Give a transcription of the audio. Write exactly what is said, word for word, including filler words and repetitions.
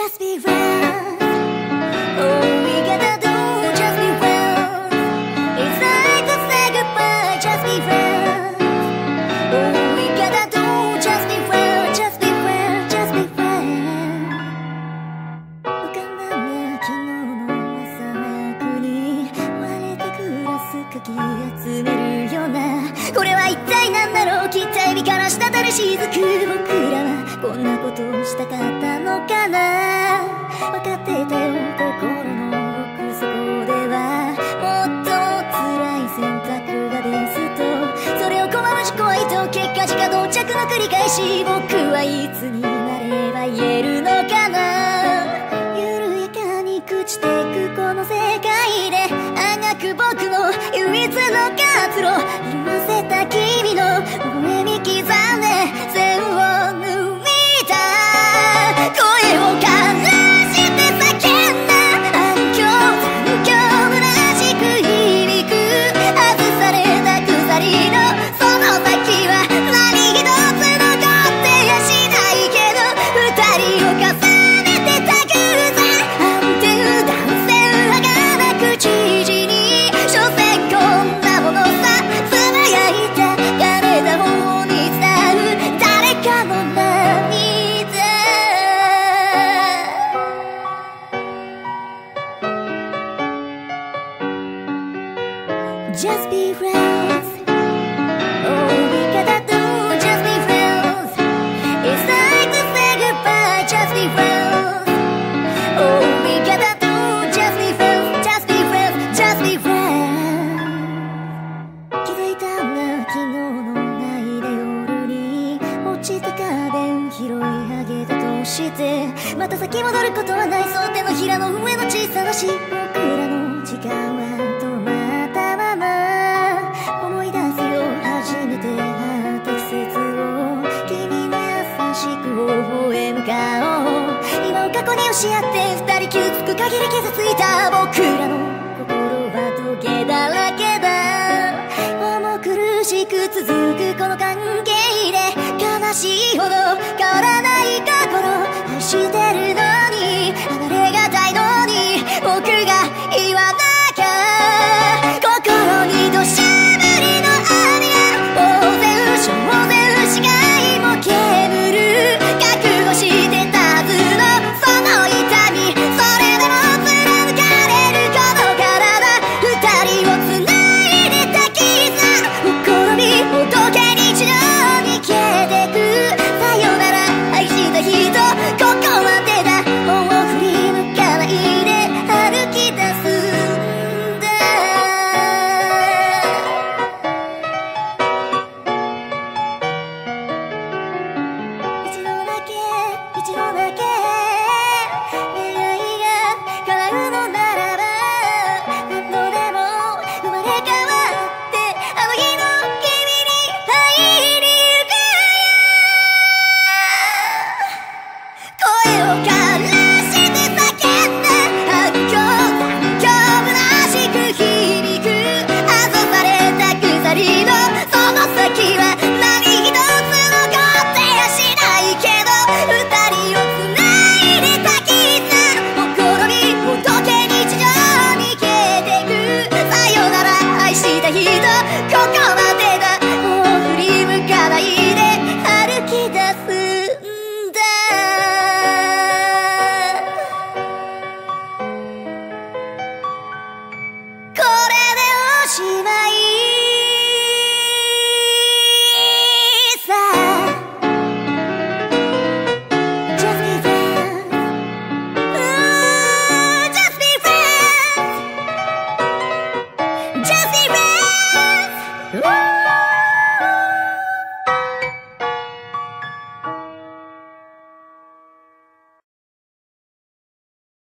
Just be friends. All we gotta do, just be friends. It's like to say goodbye, just be friends. All we gotta do, just be friends, just be friends, just be friends. 浮かんだな昨日の朝早くに割れてグラスかき集めるような、これは一体何だろう、きっとエビから滴る雫。僕らはこんなことをしたかったのかな。分かってたよ心の奥底では、もっと辛い選択がですと、それを拒むし恋と結果自家同着の繰り返し。僕はいつになれば言えるのかな。緩やかに朽ちてくこの世界であがく僕の唯一の活路、色あせた君の微笑み刻んで線を抜いた声を枯らして叫んだ反響残響虚しく響く外された鎖のその先は何一つ残ってやしないけど、二人を重ねてた偶然安定断線儚く知事に所詮こんなものさ、つぶやいた枯れた方に伝う誰かの涙。Just be friends. All we gotta do, just be friends. It's like to say goodbye, just be friends. All we gotta do, just be friends, just be friends, just be friends. 気づいたんだ昨日のないで夜に落ちた家電拾い上げたとして、また先戻ることはないそう手のひらの上の小さなし、僕らの時間は止まったまま。思い出すよ初めて会った季節を、君の優しく微笑む顔、今を過去に押し合って二人傷つく限り傷ついた僕らの心はトゲだらけだ。重苦しく続くこの関係で悲しいほど変わらない心、愛してるのに離れがたいのに僕が言わなきゃ。心に土砂降りの雨が大勢小勢視界も煙る、覚悟してたはずのその痛み、それでも貫かれるこの体、二人を繋いでた絆、ほころびほどけ日常に消えてく。さよなら愛した人ここまでだ、もう振り向かないで歩き出すんだ。一度だけ一度だけ願いが叶うのならば、何度でも生まれ変わってあの日の君に会いに行くよ。声を枯らして叫んだ反響残響虚しく響く外された鎖のその先は何一つ残ってやしないけど、二人を繋いでた絆、ほころびほどけ日常に消えてく。さよなら愛した人ここまでだ、もう振り向かないで歩き出すんだ。これでおしまいさ。 Just be friends. Ooh, just be friends. Just be friends. Ooh.